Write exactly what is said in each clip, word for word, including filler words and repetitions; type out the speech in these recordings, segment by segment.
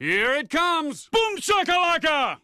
Here it comes! Boom shakalaka!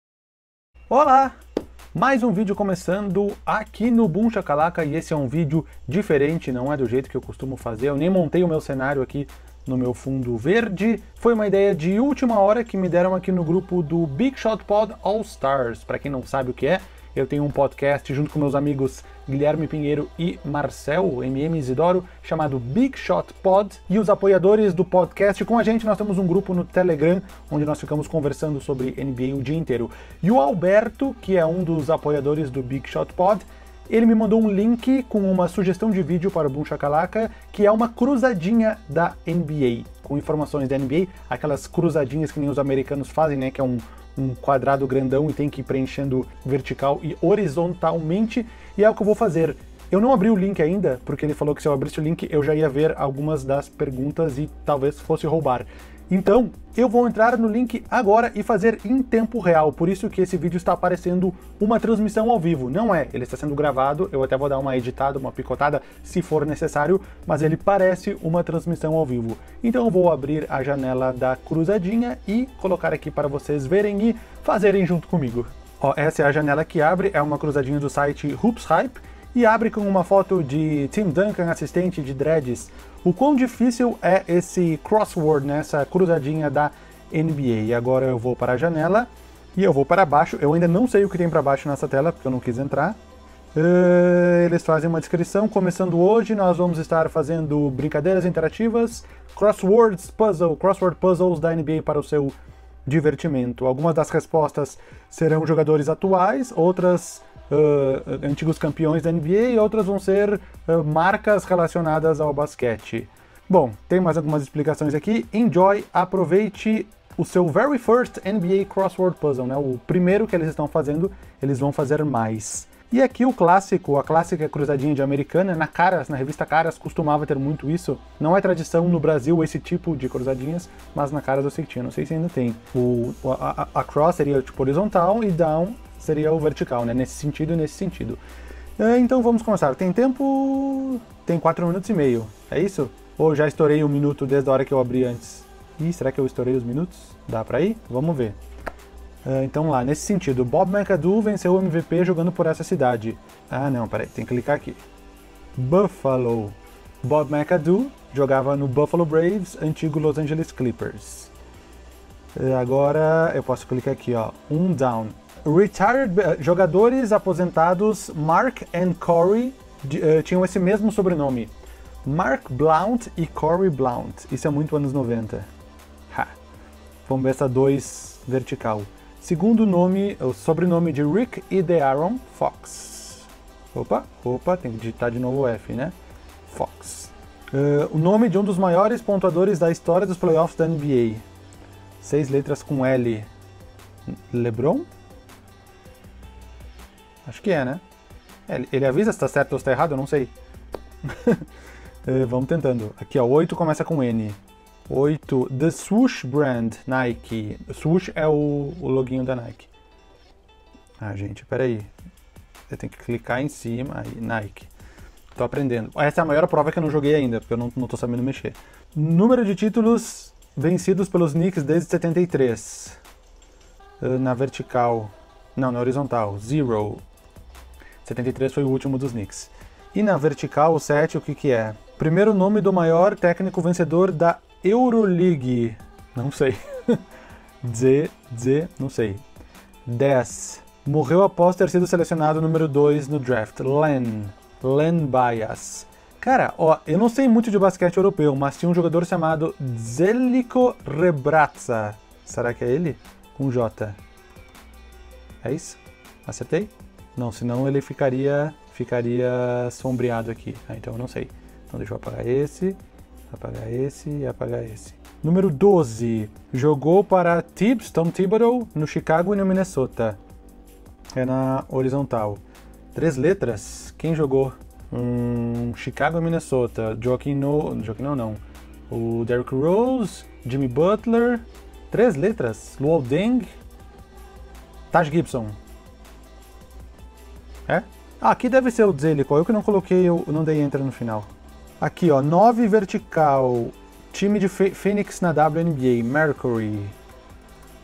Olá! Mais um vídeo começando aqui no Boom Shakalaka, e esse é um vídeo diferente, não é do jeito que eu costumo fazer. Eu nem montei o meu cenário aqui no meu fundo verde. Foi uma ideia de última hora que me deram aqui no grupo do Big Shot Pod All Stars. Para quem não sabe o que é, eu tenho um podcast junto com meus amigos Guilherme Pinheiro e Marcel, M M Isidoro, chamado Big Shot Pod. E os apoiadores do podcast com a gente, nós temos um grupo no Telegram, onde nós ficamos conversando sobre N B A o dia inteiro. E o Alberto, que é um dos apoiadores do Big Shot Pod, ele me mandou um link com uma sugestão de vídeo para o Boom Shakalaka, que é uma cruzadinha da N B A, com informações da N B A, aquelas cruzadinhas que nem os americanos fazem, né, que é um um quadrado grandão e tem que ir preenchendo vertical e horizontalmente, e é o que eu vou fazer. Eu não abri o link ainda, porque ele falou que se eu abrisse o link eu já ia ver algumas das perguntas e talvez fosse roubar. Então, eu vou entrar no link agora e fazer em tempo real, por isso que esse vídeo está aparecendo uma transmissão ao vivo. Não é, ele está sendo gravado, eu até vou dar uma editada, uma picotada, se for necessário, mas ele parece uma transmissão ao vivo. Então eu vou abrir a janela da cruzadinha e colocar aqui para vocês verem e fazerem junto comigo. Ó, essa é a janela que abre, é uma cruzadinha do site Hoops Hype, e abre com uma foto de Tim Duncan, assistente de dreads. O quão difícil é esse crossword, né, essa cruzadinha da N B A. E agora eu vou para a janela e eu vou para baixo. Eu ainda não sei o que tem para baixo nessa tela, porque eu não quis entrar. Uh, eles fazem uma descrição. Começando hoje, nós vamos estar fazendo brincadeiras interativas, crosswords puzzle, crossword puzzles da N B A para o seu divertimento. Algumas das respostas serão jogadores atuais, outras Uh, antigos campeões da N B A, e outras vão ser uh, marcas relacionadas ao basquete. Bom, tem mais algumas explicações aqui. Enjoy, aproveite o seu very first N B A Crossword Puzzle, né? O primeiro que eles estão fazendo, eles vão fazer mais. E aqui o clássico, a clássica cruzadinha de Americana, na Caras, na revista Caras, costumava ter muito isso. Não é tradição no Brasil esse tipo de cruzadinhas, mas na Caras eu sei que tinha, não sei se ainda tem. O, a, a, a cross seria tipo horizontal e down seria o vertical, né? Nesse sentido e nesse sentido. Então vamos começar. Tem tempo... tem quatro minutos e meio. É isso? Ou já estourei um minuto desde a hora que eu abri antes? Ih, será que eu estourei os minutos? Dá pra ir? Vamos ver. Uh, então lá, nesse sentido, Bob McAdoo venceu o M V P jogando por essa cidade. Ah não, peraí, tem que clicar aqui. Buffalo. Bob McAdoo jogava no Buffalo Braves, antigo Los Angeles Clippers. Uh, agora eu posso clicar aqui, ó, um down. Retired, uh, jogadores aposentados Mark and Corey uh, tinham esse mesmo sobrenome. Mark Blount e Corey Blount. Isso é muito anos noventa. Ha. Vamos ver essa dois vertical. Segundo nome, o sobrenome de Rick e De'Aaron Fox. Opa, opa, tem que digitar de novo o F, né? Fox. Uh, o nome de um dos maiores pontuadores da história dos playoffs da N B A. Seis letras com L. LeBron? Acho que é, né? É, ele avisa se tá certo ou se tá errado, eu não sei. uh, vamos tentando. Aqui, ó, oito começa com N. oito, The Swoosh Brand, Nike. Swoosh é o, o loginho da Nike. Ah, gente, peraí. Eu tenho que clicar em cima, aí, Nike. Tô aprendendo. Essa é a maior prova que eu não joguei ainda, porque eu não, não tô sabendo mexer. Número de títulos vencidos pelos Knicks desde setenta e três. Uh, na vertical. Não, na horizontal. Zero. setenta e três foi o último dos Knicks. E na vertical, o sete, o que que é? Primeiro nome do maior técnico vencedor da Euroleague. Não sei. Z, Z, não sei. dez. Morreu após ter sido selecionado número dois no draft. Len. Len Bias. Cara, ó, eu não sei muito de basquete europeu, mas tinha um jogador chamado Zeljko Rebraca. Será que é ele? Com J. É isso? Acertei? Não, senão ele ficaria, ficaria sombreado aqui. Ah, então eu não sei. Então deixa eu apagar esse, apagar esse e apagar esse. Número doze. Jogou para Tibbs, Tom Thibodeau, no Chicago e no Minnesota. É na horizontal. Três letras. Quem jogou? Hum, Chicago e Minnesota. Joaquim No... Joaquim não, não. O Derrick Rose, Jimmy Butler. Três letras. Luol Deng. Taj Gibson. É? Ah, aqui deve ser o Zeljko. Eu que não coloquei, eu não dei enter no final. Aqui, ó, nove vertical. Time de Phoenix na W N B A, Mercury.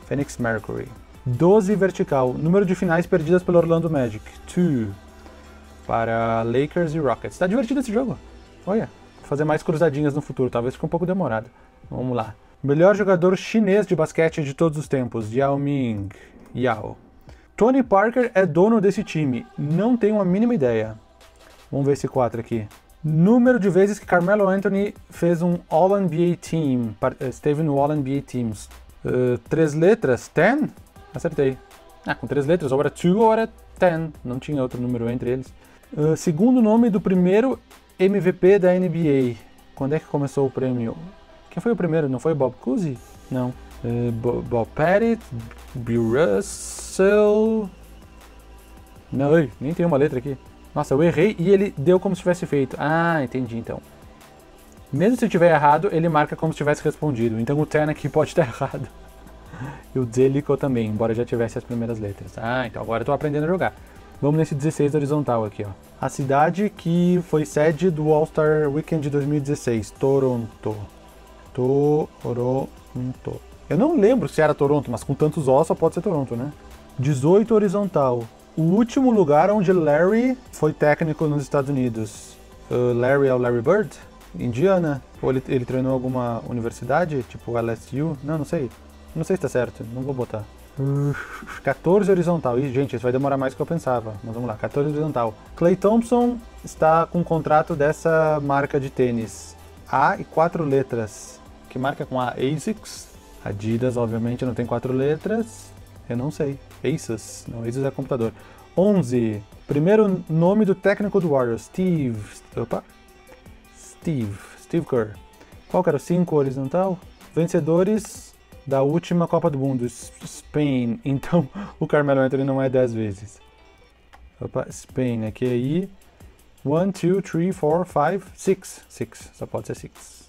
Phoenix Mercury. doze vertical. Número de finais perdidas pelo Orlando Magic. dois. Para Lakers e Rockets. Tá divertido esse jogo. Olha, vou fazer mais cruzadinhas no futuro. Talvez fique um pouco demorado. Vamos lá. Melhor jogador chinês de basquete de todos os tempos. Yao Ming. Yao. Tony Parker é dono desse time. Não tenho a mínima ideia. Vamos ver esse quatro aqui. Número de vezes que Carmelo Anthony fez um All N B A Team. Esteve no All N B A Teams. Uh, três letras? dez? Acertei. Ah, com três letras. Ou era dois ou era dez. Não tinha outro número entre eles. Uh, segundo nome do primeiro M V P da N B A. Quando é que começou o prêmio? Quem foi o primeiro? Não foi Bob Cousy? Não. Uh, Bo Bob Pettit, Bill Russell... Não, nem tem uma letra aqui. Nossa, eu errei e ele deu como se tivesse feito. Ah, entendi então. Mesmo se eu tiver errado, ele marca como se tivesse respondido. Então o Ten aqui pode estar errado. E o Zeliko também, embora já tivesse as primeiras letras. Ah, então agora eu tô aprendendo a jogar. Vamos nesse dezesseis horizontal aqui, ó. A cidade que foi sede do All-Star Weekend de dois mil e dezesseis. Toronto. Toronto. Eu não lembro se era Toronto, mas com tantos O só pode ser Toronto, né? dezoito horizontal. O último lugar onde Larry foi técnico nos Estados Unidos. Uh, Larry é o Larry Bird? Indiana? Ou ele, ele treinou alguma universidade? Tipo L S U? Não, não sei. Não sei se tá certo. Não vou botar. Uh, quatorze horizontal. Ih, gente, isso vai demorar mais do que eu pensava. Mas vamos lá. quatorze horizontal. Klay Thompson está com um contrato dessa marca de tênis. A e quatro letras. Que marca com A? ASICS. Adidas, obviamente, não tem quatro letras. Eu não sei. Asus. Não, Asus é computador. onze. Primeiro nome do técnico do Warriors. Steve. Opa. Steve. Steve Kerr. Qual que era o cinco horizontal? Vencedores da última Copa do Mundo. Spain. Então, o Carmelo Anthony não é dez vezes. Opa. Spain. Aqui aí. um, dois, três, quatro, cinco, seis. seis. Só pode ser seis.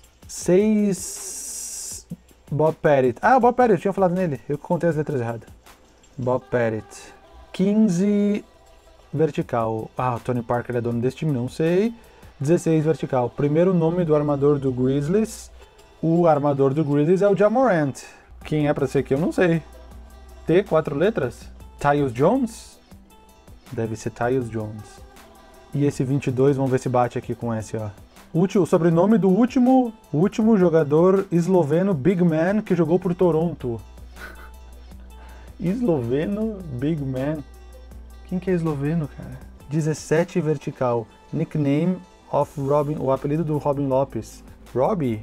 seis. Bob Pettit. Ah, Bob Pettit. Eu tinha falado nele. Eu contei as letras erradas. Bob Pettit. quinze vertical. Ah, o Tony Parker é dono desse time, não sei. dezesseis vertical. Primeiro nome do armador do Grizzlies. O armador do Grizzlies é o Ja Morant. Quem é pra ser aqui, eu não sei. T, quatro letras? Tyus Jones? Deve ser Tyus Jones. E esse vinte e dois, vamos ver se bate aqui com esse, ó. O sobrenome do último, último jogador esloveno Big Man que jogou por Toronto. Esloveno Big Man. Quem que é esloveno, cara? dezessete vertical. Nickname of Robin, o apelido do Robin Lopes. Robbie?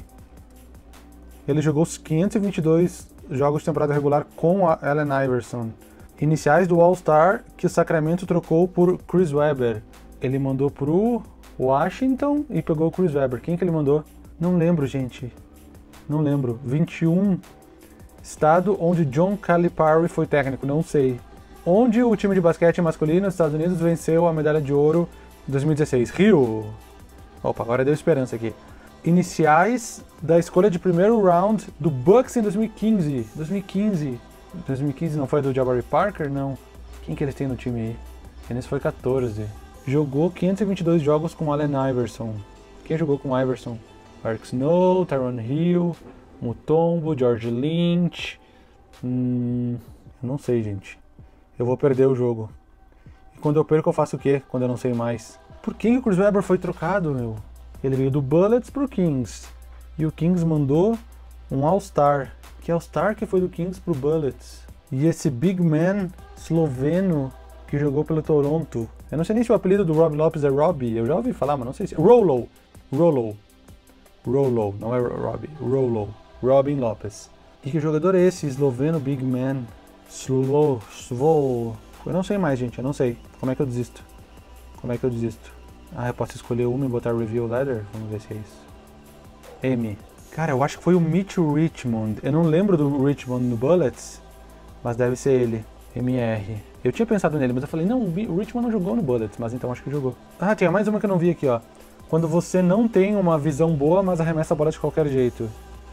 Ele jogou os quinhentos e vinte e dois jogos de temporada regular com a Allen Iverson. Iniciais do All-Star que o Sacramento trocou por Chris Webber. Ele mandou pro Washington e pegou o Chris Webber. Quem que ele mandou? Não lembro, gente. Não lembro. vinte e um. Estado onde John Calipari foi técnico. Não sei. Onde o time de basquete masculino dos Estados Unidos venceu a medalha de ouro em dois mil e dezesseis. Rio. Opa, agora deu esperança aqui. Iniciais da escolha de primeiro round do Bucks em dois mil e quinze. dois mil e quinze. dois mil e quinze não foi do Jabari Parker? Não. Quem que eles têm no time aí? Esse foi quatorze. Jogou quinhentos e vinte e dois jogos com Allen Iverson. Quem jogou com Iverson? Mark Snow, Tyronn Hill, Mutombo, George Lynch. Hum, não sei, gente. Eu vou perder o jogo. E quando eu perco, eu faço o quê? Quando eu não sei mais. Por que o Chris Webber foi trocado, meu? Ele veio do Bullets pro Kings. E o Kings mandou um All-Star. Que All-Star que foi do Kings pro Bullets? E esse Big Man esloveno que jogou pelo Toronto. Eu não sei nem se o apelido do Robin Lopes é Robbie. Eu já ouvi falar, mas não sei se... Rolo. Rolo. Rolo. Não é Robbie. Rolo. Robin Lopes. E que jogador é esse? Esloveno Big Man. Slo... Svol... Eu não sei mais, gente. Eu não sei. Como é que eu desisto? Como é que eu desisto? Ah, eu posso escolher uma e botar Review Letter? Vamos ver se é isso. M. Cara, eu acho que foi o Mitch Richmond. Eu não lembro do Richmond no Bullets, mas deve ser ele. M R. Eu tinha pensado nele, mas eu falei, não, o Richmond não jogou no Bullets, mas então acho que jogou. Ah, tinha mais uma que eu não vi aqui, ó. Quando você não tem uma visão boa, mas arremessa a bola de qualquer jeito.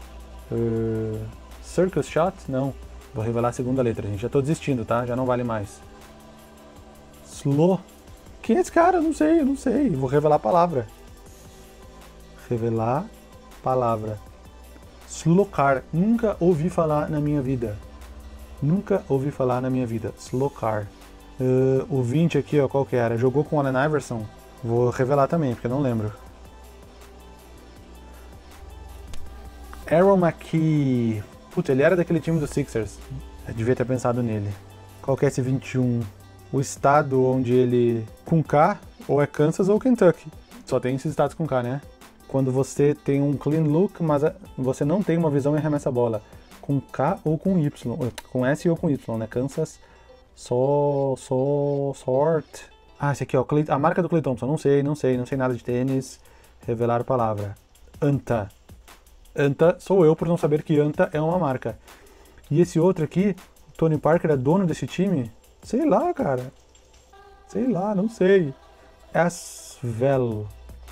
Uh, circus Shot? Não. Vou revelar a segunda letra, gente. Já tô desistindo, tá? Já não vale mais. Slow. Quem é esse cara? Eu não sei, eu não sei. Vou revelar a palavra. Revelar palavra. Slokar. Nunca ouvi falar na minha vida. Nunca ouvi falar na minha vida. Slokar. Uh, o vinte aqui, ó, qual que era? Jogou com o Allen Iverson? Vou revelar também, porque eu não lembro. Aaron McKee. Putz, ele era daquele time dos Sixers. Eu devia ter pensado nele. Qual que é esse vinte e um? O estado onde ele... Com K, ou é Kansas ou Kentucky. Só tem esses estados com K, né? Quando você tem um clean look, mas você não tem uma visão e arremessa a bola. Com K ou com Y. Com S ou com Y, né? Kansas, só... só... sort... Ah, esse aqui, ó. A marca do Klay Thompson. Não sei, não sei, não sei nada de tênis. Revelar a palavra. Anta. Anta sou eu por não saber que Anta é uma marca. E esse outro aqui, Tony Parker é dono desse time? Sei lá, cara. Sei lá, não sei. Asvel.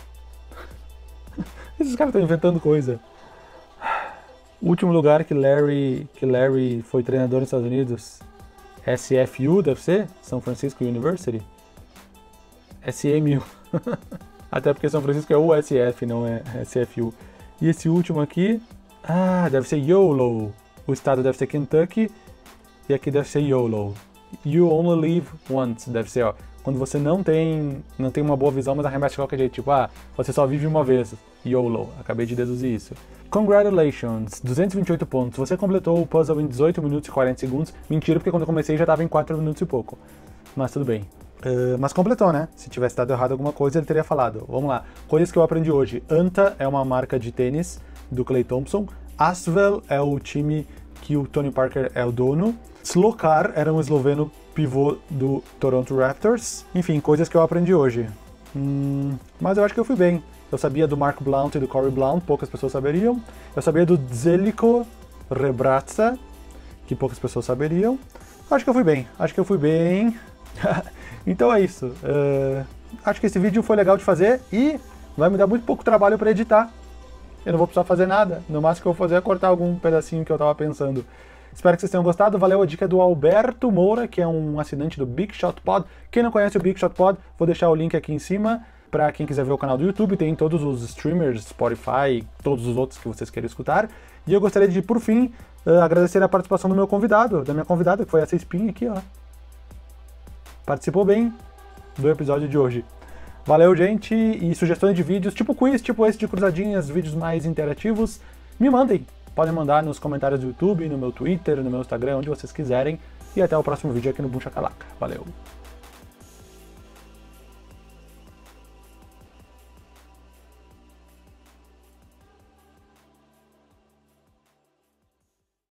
Esses caras estão inventando coisa. O último lugar que Larry, que Larry foi treinador nos Estados Unidos, S F U deve ser? São Francisco University? S M U. Até porque São Francisco é U S F, não é S F U. E esse último aqui, ah, deve ser YOLO. O estado deve ser Kentucky e aqui deve ser YOLO. You only live once, deve ser, ó. Quando você não tem, não tem uma boa visão, mas arremessa de qualquer jeito. Tipo, ah, você só vive uma vez. YOLO. Acabei de deduzir isso. Congratulations, duzentos e vinte e oito pontos. Você completou o puzzle em dezoito minutos e quarenta segundos. Mentira, porque quando eu comecei já estava em quatro minutos e pouco. Mas tudo bem. Uh, mas completou, né? Se tivesse dado errado alguma coisa, ele teria falado. Vamos lá. Coisas que eu aprendi hoje. Anta é uma marca de tênis do Klay Thompson. Asvel é o time que o Tony Parker é o dono. Slokar era um esloveno pivô do Toronto Raptors. Enfim, coisas que eu aprendi hoje. Hum, mas eu acho que eu fui bem. Eu sabia do Mark Blount e do Corey Blount, poucas pessoas saberiam. Eu sabia do Zeljko Rebraca, que poucas pessoas saberiam. Acho que eu fui bem. Acho que eu fui bem. Então é isso. Uh, acho que esse vídeo foi legal de fazer e vai me dar muito pouco trabalho para editar. Eu não vou precisar fazer nada. No máximo que eu vou fazer é cortar algum pedacinho que eu tava pensando. Espero que vocês tenham gostado. Valeu a dica do Alberto Moura, que é um assinante do Big Shot Pod. Quem não conhece o Big Shot Pod, vou deixar o link aqui em cima. Para quem quiser ver o canal do YouTube, tem todos os streamers, Spotify, todos os outros que vocês querem escutar. E eu gostaria de, por fim, uh, agradecer a participação do meu convidado, da minha convidada, que foi essa espinha aqui, ó. Participou bem do episódio de hoje. Valeu, gente, e sugestões de vídeos, tipo quiz, tipo esse de cruzadinhas, vídeos mais interativos, me mandem. Podem mandar nos comentários do YouTube, no meu Twitter, no meu Instagram, onde vocês quiserem. E até o próximo vídeo aqui no Boom Shakalaka. Valeu!